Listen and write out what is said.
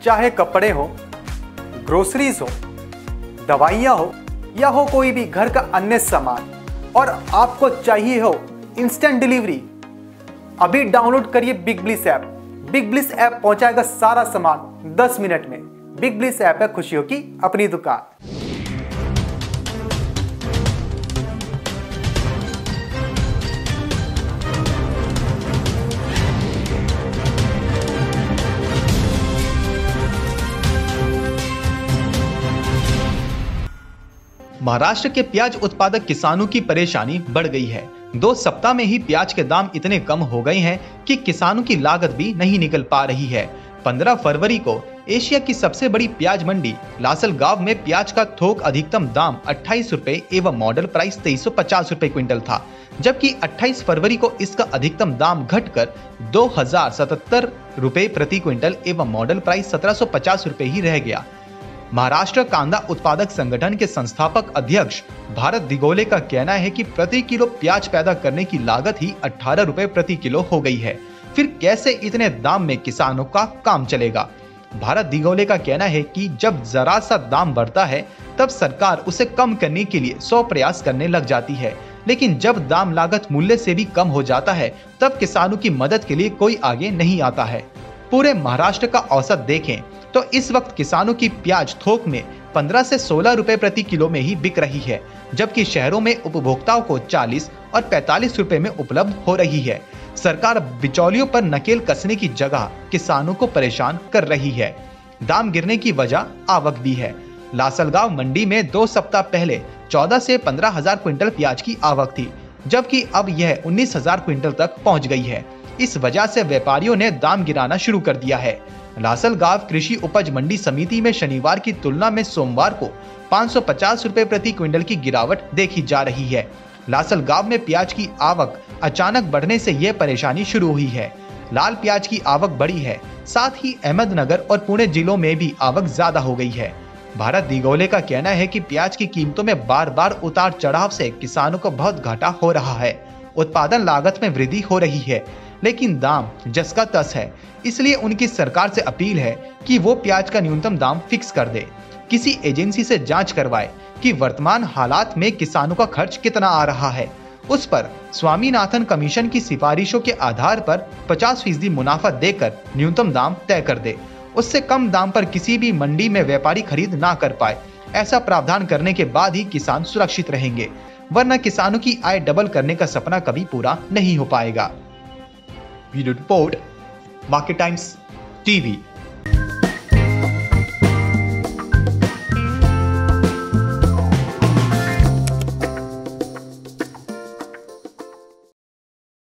चाहे कपड़े हो, ग्रोसरीज हो, दवाइयाँ हो या हो कोई भी घर का अन्य सामान, और आपको चाहिए हो इंस्टेंट डिलीवरी, अभी डाउनलोड करिए big bliss app. Big bliss app पहुंचाएगा सारा सामान 10 मिनट में। बिग ब्लिस ऐप है खुशियों की अपनी दुकान। महाराष्ट्र के प्याज उत्पादक किसानों की परेशानी बढ़ गई है। 2 सप्ताह में ही प्याज के दाम इतने कम हो गए हैं कि किसानों की लागत भी नहीं निकल पा रही है। 15 फरवरी को एशिया की सबसे बड़ी प्याज मंडी लासलगांव में प्याज का थोक अधिकतम दाम 28 रुपए एवं मॉडल प्राइस 2350 रुपए क्विंटल था, जबकि 28 फरवरी को इसका अधिकतम दाम घटकर 2077 रुपए प्रति क्विंटल एवं मॉडल प्राइस 1750 रुपए ही रह गया। महाराष्ट्र कांदा उत्पादक संगठन के संस्थापक अध्यक्ष भारत दिगोले का कहना है कि प्रति किलो प्याज पैदा करने की लागत ही 18 रुपए प्रति किलो हो गई है। फिर कैसे इतने दाम में किसानों का काम चलेगा? भारत दिगोले का कहना है कि जब जरा सा दाम बढ़ता है तब सरकार उसे कम करने के लिए 100 प्रयास करने लग जाती है, लेकिन जब दाम लागत मूल्य से भी कम हो जाता है तब किसानों की मदद के लिए कोई आगे नहीं आता है। पूरे महाराष्ट्र का औसत देखें तो इस वक्त किसानों की प्याज थोक में 15 से 16 रुपए प्रति किलो में ही बिक रही है, जबकि शहरों में उपभोक्ताओं को 40 और 45 रुपए में उपलब्ध हो रही है। सरकार बिचौलियों पर नकेल कसने की जगह किसानों को परेशान कर रही है। दाम गिरने की वजह आवक भी है। लासलगांव मंडी में 2 सप्ताह पहले 14 से 15 हजार क्विंटल प्याज की आवक थी, जबकि अब यह 19 हजार क्विंटल तक पहुंच गई है। इस वजह से व्यापारियों ने दाम गिराना शुरू कर दिया है। लासलगांव कृषि उपज मंडी समिति में शनिवार की तुलना में सोमवार को 550 रुपए प्रति क्विंटल की गिरावट देखी जा रही है। लासलगांव में प्याज की आवक अचानक बढ़ने से यह परेशानी शुरू हुई है। लाल प्याज की आवक बढ़ी है, साथ ही अहमदनगर और पुणे जिलों में भी आवक ज्यादा हो गई है। भारत दिगोले का कहना है कि प्याज की कीमतों में बार बार उतार चढ़ाव से किसानों को बहुत घाटा हो रहा है। उत्पादन लागत में वृद्धि हो रही है, लेकिन दाम जस का तस है। इसलिए उनकी सरकार से अपील है कि वो प्याज का न्यूनतम दाम फिक्स कर दे। किसी एजेंसी से जांच करवाए कि वर्तमान हालात में किसानों का खर्च कितना आ रहा है। उस पर स्वामीनाथन कमीशन की सिफारिशों के आधार पर 50% मुनाफा देकर न्यूनतम दाम तय कर दे। उससे कम दाम पर किसी भी मंडी में व्यापारी खरीद ना कर पाए। ऐसा प्रावधान करने के बाद ही किसान सुरक्षित रहेंगे, वरना किसानों की आय डबल करने का सपना कभी पूरा नहीं हो पाएगा। Video report, market times TV.